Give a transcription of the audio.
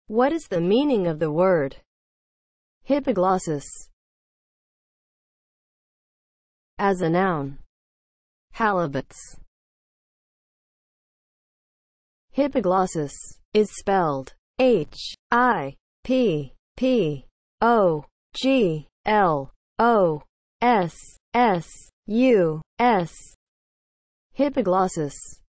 What is the meaning of the word hyppoglossus as a noun? Halibuts. Hyppoglossus is spelled Hippoglossous. Hyppoglossus